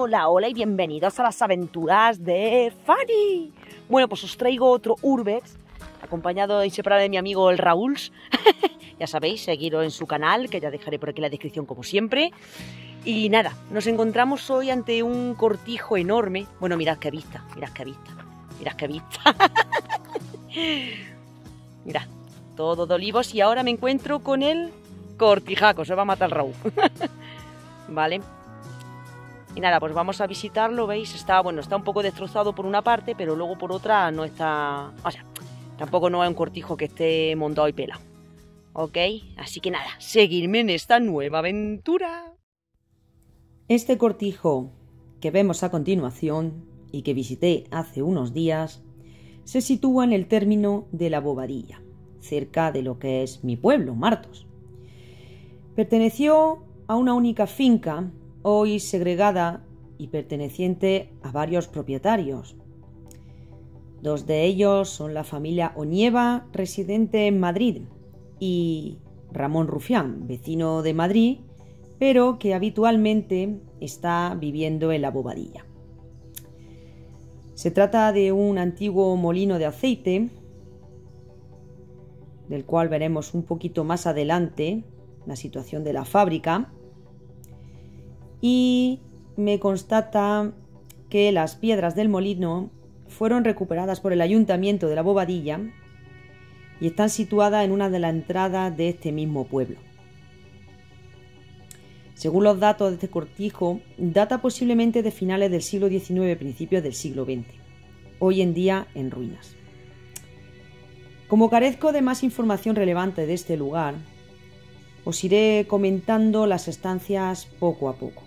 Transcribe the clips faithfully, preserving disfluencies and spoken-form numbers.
Hola, hola y bienvenidos a las aventuras de Fanny. Bueno, pues os traigo otro Urbex, acompañado e inseparable de mi amigo el Raúl. Ya sabéis, seguidlo en su canal, que ya dejaré por aquí en la descripción como siempre. Y nada, nos encontramos hoy ante un cortijo enorme. Bueno, mirad qué vista, mirad qué vista, mirad qué vista. Mirad, todo de olivos y ahora me encuentro con el cortijaco, se va a matar el Raúl. Vale. Y nada, pues vamos a visitarlo, ¿veis? Está, bueno, está un poco destrozado por una parte, pero luego por otra no está... O sea, tampoco no es un cortijo que esté montado y pelado. ¿Ok? Así que nada, seguidme en esta nueva aventura. Este cortijo que vemos a continuación y que visité hace unos días se sitúa en el término de la Bobadilla, cerca de lo que es mi pueblo, Martos. Perteneció a una única finca, hoy segregada y perteneciente a varios propietarios. Dos de ellos son la familia Oñeva, residente en Madrid, y Ramón Rufián, vecino de Madrid, pero que habitualmente está viviendo en la Bobadilla. Se trata de un antiguo molino de aceite, del cual veremos un poquito más adelante la situación de la fábrica, y me constata que las piedras del molino fueron recuperadas por el ayuntamiento de la Bobadilla y están situadas en una de las entradas de este mismo pueblo. Según los datos de este cortijo, data posiblemente de finales del siglo diecinueve, principios del siglo veinte, hoy en día en ruinas. Como carezco de más información relevante de este lugar, os iré comentando las estancias poco a poco.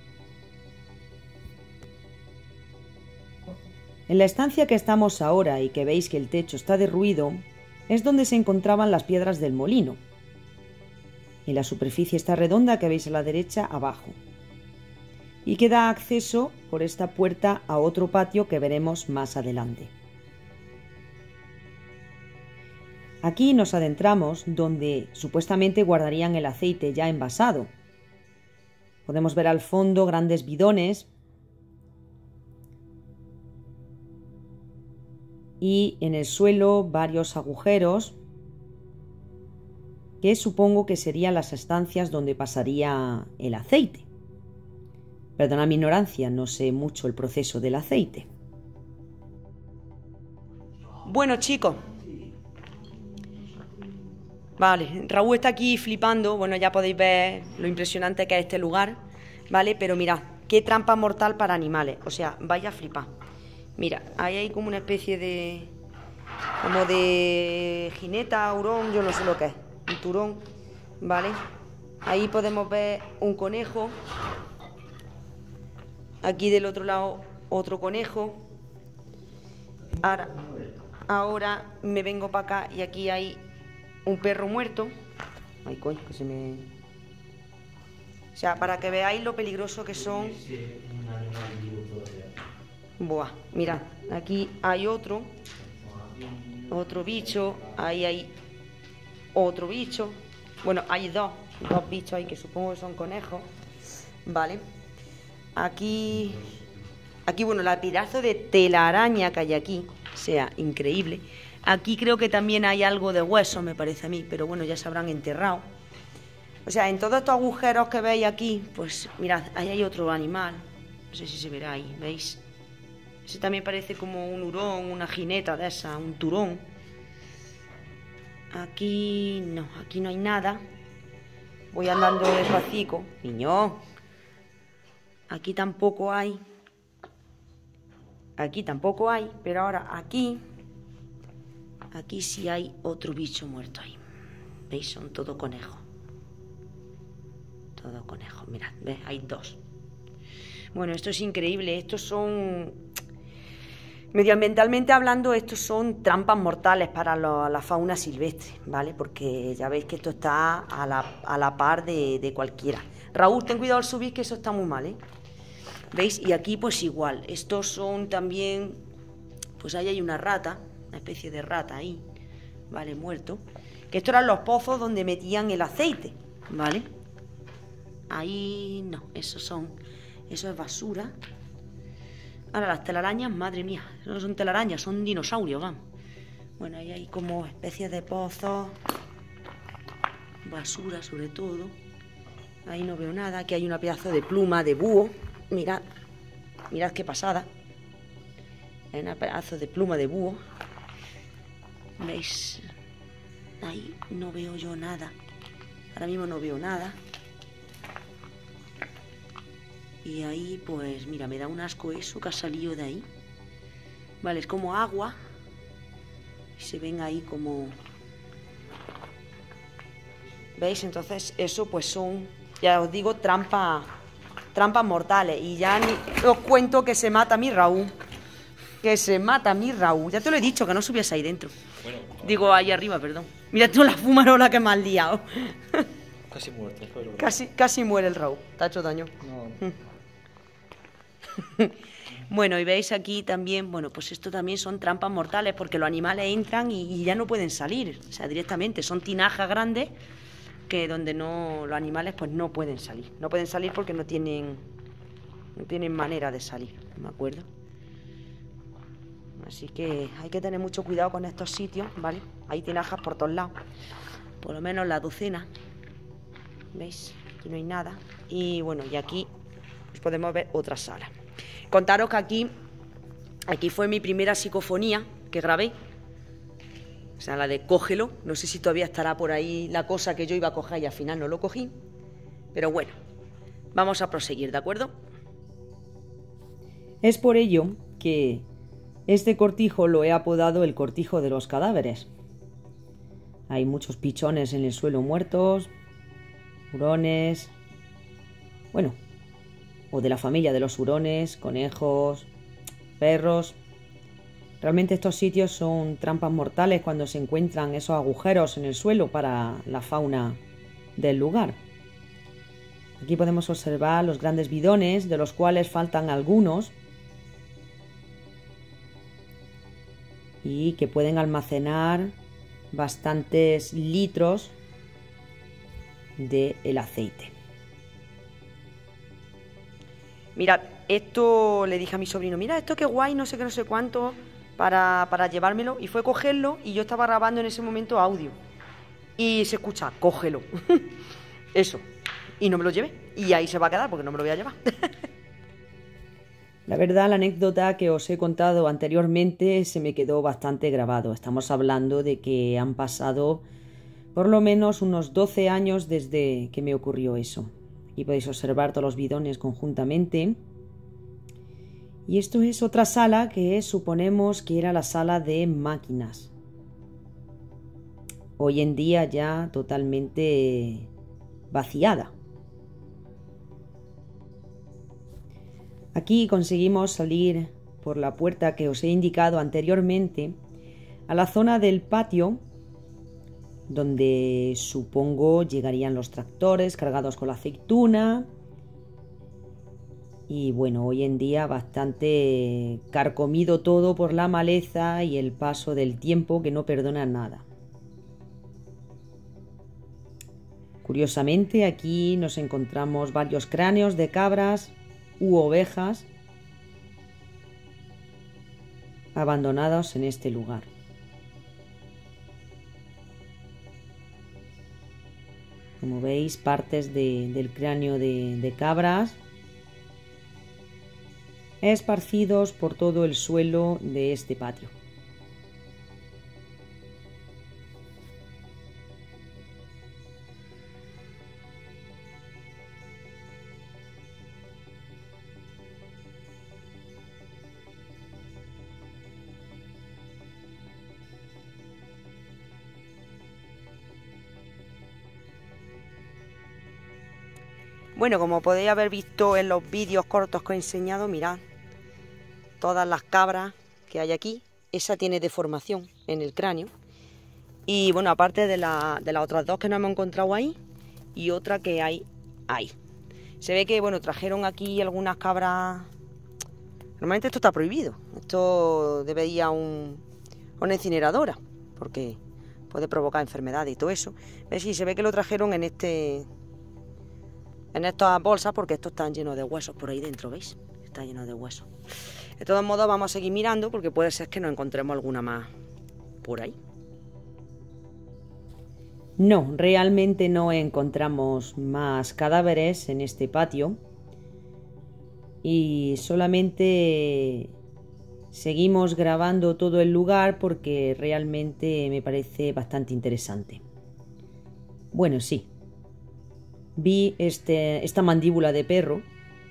En la estancia que estamos ahora y que veis que el techo está derruido, es donde se encontraban las piedras del molino. Y la superficie está redonda que veis a la derecha abajo. Y que da acceso por esta puerta a otro patio que veremos más adelante. Aquí nos adentramos donde supuestamente guardarían el aceite ya envasado. Podemos ver al fondo grandes bidones y en el suelo varios agujeros que supongo que serían las estancias donde pasaría el aceite. Perdona mi ignorancia, no sé mucho el proceso del aceite. Bueno, chicos. Vale, Raúl está aquí flipando. Bueno, ya podéis ver lo impresionante que es este lugar, ¿vale? Pero mirad, qué trampa mortal para animales. O sea, vaya a flipar. Mira, ahí hay como una especie de... como de jineta, hurón, yo no sé lo que es. Un turón, ¿vale? Ahí podemos ver un conejo. Aquí del otro lado otro conejo. Ahora, ahora me vengo para acá y aquí hay un perro muerto. Ay, coño, que se me... O sea, para que veáis lo peligroso que son. Buah, mirad, aquí hay otro. Otro bicho. Ahí hay otro bicho. Bueno, hay dos. Dos bichos ahí que supongo que son conejos. Vale. Aquí... Aquí, bueno, la pedazo de telaraña que hay aquí. O sea, increíble. Aquí creo que también hay algo de hueso, me parece a mí, pero bueno, ya se habrán enterrado. O sea, en todos estos agujeros que veis aquí, pues mirad, ahí hay otro animal. No sé si se verá ahí, ¿veis? Ese también parece como un hurón, una jineta de esa, un turón. Aquí no, aquí no hay nada. Voy andando despacito. Niño. Aquí tampoco hay. Aquí tampoco hay, pero ahora aquí... Aquí sí hay otro bicho muerto ahí. ¿Veis? Son todo conejo. Todo conejo. Mirad, ¿ves? Hay dos. Bueno, esto es increíble. Estos son... Medioambientalmente hablando, estos son trampas mortales para lo, la fauna silvestre, ¿vale? Porque ya veis que esto está a la, a la par de, de cualquiera. Raúl, ten cuidado al subir, que eso está muy mal, ¿eh? ¿Veis? Y aquí pues igual. Estos son también... Pues ahí hay una rata. Una especie de rata ahí, ¿vale? Muerto. Que estos eran los pozos donde metían el aceite, ¿vale? Ahí no, esos son Eso es basura. Ahora, las telarañas, madre mía, no son telarañas, son dinosaurios, vamos. Bueno, ahí hay como especies de pozos. Basura, sobre todo. Ahí no veo nada. Aquí hay una pedazo de pluma de búho. Mirad, mirad qué pasada. Hay una pedazo de pluma de búho. ¿Veis? Ahí no veo yo nada. Ahora mismo no veo nada. Y ahí, pues, mira, me da un asco eso que ha salido de ahí. Vale, es como agua. Y se ven ahí como... ¿Veis? Entonces, eso pues son, ya os digo, trampas trampas mortales. Y ya ni os cuento que se mata mi Raúl. Que se mata mi Raúl. Ya te lo he dicho, que no subías ahí dentro. Bueno, digo, ahí arriba, perdón. Mira tú la fumarola que me has liado. Casi muerto. Pero... Casi, casi muere el Raúl. ¿Te ha hecho daño? No. Bueno, y veis aquí también, bueno, pues esto también son trampas mortales porque los animales entran y, y ya no pueden salir. O sea, directamente son tinajas grandes que donde no los animales pues no pueden salir. No pueden salir porque no tienen no tienen manera de salir, ¿me acuerdo? Así que hay que tener mucho cuidado con estos sitios, ¿vale? Hay tinajas por todos lados. Por lo menos la docena. ¿Veis? Aquí no hay nada. Y bueno, y aquí pues podemos ver otra sala. Contaros que aquí, aquí fue mi primera psicofonía que grabé. O sea, la de cógelo. No sé si todavía estará por ahí la cosa que yo iba a coger y al final no lo cogí. Pero bueno, vamos a proseguir, ¿de acuerdo? Es por ello que este cortijo lo he apodado el cortijo de los cadáveres. Hay muchos pichones en el suelo muertos, hurones... Bueno... o de la familia de los hurones, conejos, perros. Realmente estos sitios son trampas mortales cuando se encuentran esos agujeros en el suelo para la fauna del lugar. Aquí podemos observar los grandes bidones, de los cuales faltan algunos, y que pueden almacenar bastantes litros del aceite. Mirad, esto le dije a mi sobrino, mira, esto qué guay, no sé qué, no sé cuánto, para, para llevármelo. Y fue a cogerlo y yo estaba grabando en ese momento audio. Y se escucha, cógelo. Eso. Y no me lo llevé. Y ahí se va a quedar porque no me lo voy a llevar. La verdad, la anécdota que os he contado anteriormente se me quedó bastante grabado. Estamos hablando de que han pasado por lo menos unos doce años desde que me ocurrió eso. Aquí podéis observar todos los bidones conjuntamente. Y esto es otra sala que suponemos que era la sala de máquinas. Hoy en día ya totalmente vaciada. Aquí conseguimos salir por la puerta que os he indicado anteriormente a la zona del patio, donde supongo llegarían los tractores cargados con la aceituna. Y bueno, hoy en día bastante carcomido todo por la maleza y el paso del tiempo que no perdona nada. Curiosamente, aquí nos encontramos varios cráneos de cabras u ovejas abandonados en este lugar. Como veis, partes de, del cráneo de, de cabras esparcidos por todo el suelo de este patio. Bueno, como podéis haber visto en los vídeos cortos que he enseñado, mirad, todas las cabras que hay aquí, esa tiene deformación en el cráneo. Y bueno, aparte de, la, de las otras dos que no hemos encontrado ahí, y otra que hay ahí. Se ve que, bueno, trajeron aquí algunas cabras. Normalmente esto está prohibido. Esto debe ir a, un, a una incineradora, porque puede provocar enfermedades y todo eso. ¿Ves? Y se ve que lo trajeron en este... en estas bolsas porque estos están llenos de huesos por ahí dentro, ¿veis? Está lleno de huesos. De todos modos vamos a seguir mirando porque puede ser que nos encontremos alguna más por ahí. No, realmente no encontramos más cadáveres en este patio y solamente seguimos grabando todo el lugar porque realmente me parece bastante interesante. Bueno, sí, vi este, esta mandíbula de perro,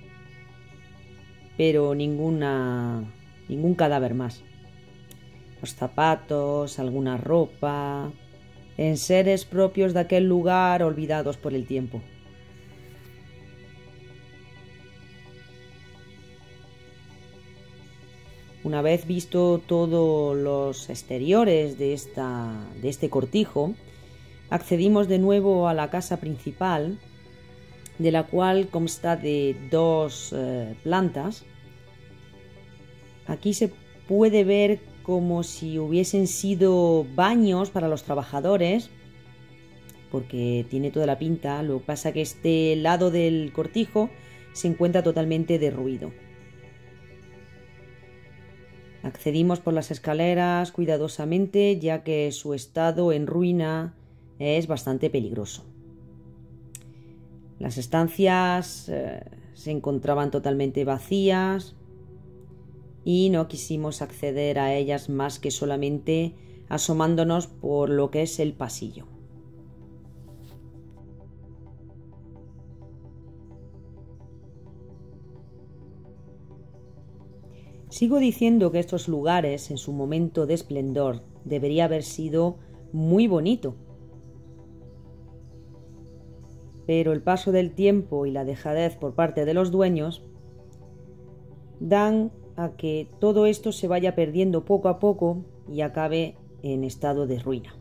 pero ninguna, ningún cadáver más. Los zapatos, alguna ropa, enseres propios de aquel lugar olvidados por el tiempo. Una vez visto todos los exteriores de, esta, de este cortijo, accedimos de nuevo a la casa principal, de la cual consta de dos eh, plantas. Aquí se puede ver como si hubiesen sido baños para los trabajadores, porque tiene toda la pinta. Lo que pasa es que este lado del cortijo se encuentra totalmente derruido. Accedimos por las escaleras cuidadosamente, ya que su estado en ruina es bastante peligroso. Las estancias eh, se encontraban totalmente vacías y no quisimos acceder a ellas más que solamente asomándonos por lo que es el pasillo. Sigo diciendo que estos lugares, en su momento de esplendor, debería haber sido muy bonito. Pero el paso del tiempo y la dejadez por parte de los dueños dan a que todo esto se vaya perdiendo poco a poco y acabe en estado de ruina.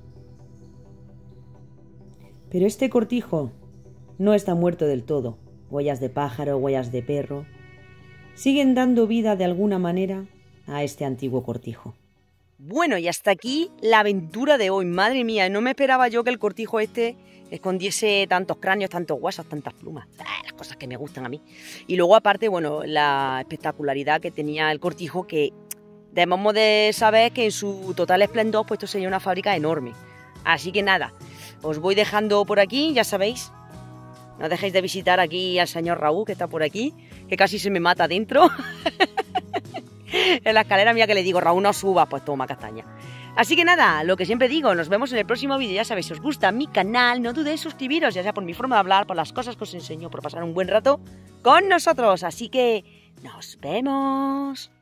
Pero este cortijo no está muerto del todo. Huellas de pájaro, huellas de perro, siguen dando vida de alguna manera a este antiguo cortijo. Bueno, y hasta aquí la aventura de hoy. Madre mía, no me esperaba yo que el cortijo este escondiese tantos cráneos, tantos huesos, tantas plumas. Ah, las cosas que me gustan a mí. Y luego aparte, bueno, la espectacularidad que tenía el cortijo, que debemos de saber que en su total esplendor pues esto sería una fábrica enorme. Así que nada, os voy dejando por aquí, ya sabéis. No dejéis de visitar aquí al señor Raúl, que está por aquí, que casi se me mata dentro. En la escalera mía que le digo, Raúl, no subas, pues toma castaña. Así que nada, lo que siempre digo, nos vemos en el próximo vídeo. Ya sabéis, si os gusta mi canal, no dudéis en suscribiros, ya sea por mi forma de hablar, por las cosas que os enseño, por pasar un buen rato con nosotros. Así que nos vemos.